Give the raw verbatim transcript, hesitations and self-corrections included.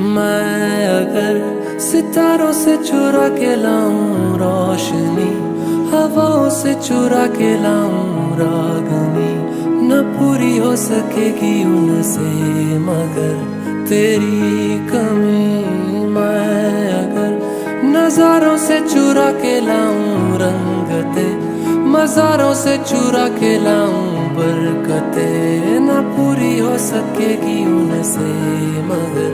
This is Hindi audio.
मैं अगर सितारों से चुरा के लाऊं रोशनी, हवाओं से चुरा के लाऊं रागनी, न पूरी हो सकेगी उनसे मगर तेरी कमी। मैं अगर नजारों से चुरा के लाऊं रंगते, मज़ारों से चुरा के लाऊं बरकते, न पूरी हो सकेगी उनसे मगर